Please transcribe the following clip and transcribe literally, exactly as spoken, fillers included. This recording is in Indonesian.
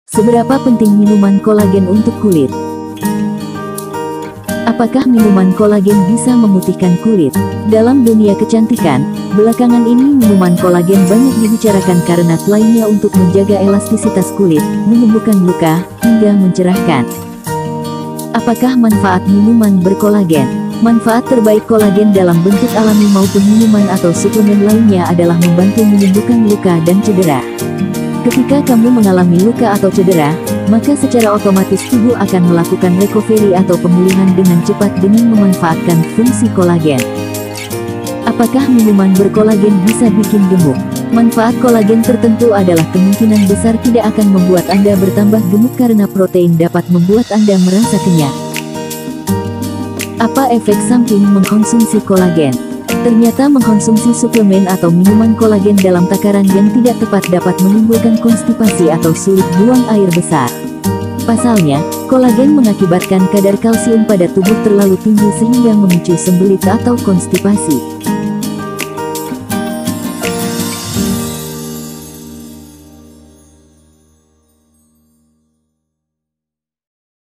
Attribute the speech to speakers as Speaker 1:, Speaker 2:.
Speaker 1: Seberapa penting minuman kolagen untuk kulit? Apakah minuman kolagen bisa memutihkan kulit? Dalam dunia kecantikan, belakangan ini minuman kolagen banyak dibicarakan karena klaimnya untuk menjaga elastisitas kulit, menyembuhkan luka, hingga mencerahkan. Apakah manfaat minuman berkolagen? Manfaat terbaik kolagen dalam bentuk alami maupun minuman atau suplemen lainnya adalah membantu menyembuhkan luka dan cedera. Ketika kamu mengalami luka atau cedera, maka secara otomatis tubuh akan melakukan recovery atau pemulihan dengan cepat dengan memanfaatkan fungsi kolagen. Apakah minuman berkolagen bisa bikin gemuk? Manfaat kolagen tertentu adalah kemungkinan besar tidak akan membuat Anda bertambah gemuk karena protein dapat membuat Anda merasa kenyang. Apa efek samping mengkonsumsi kolagen? Ternyata mengkonsumsi suplemen atau minuman kolagen dalam takaran yang tidak tepat dapat menimbulkan konstipasi atau sulit buang air besar. Pasalnya, kolagen mengakibatkan kadar kalsium pada tubuh terlalu tinggi sehingga memicu sembelit atau konstipasi.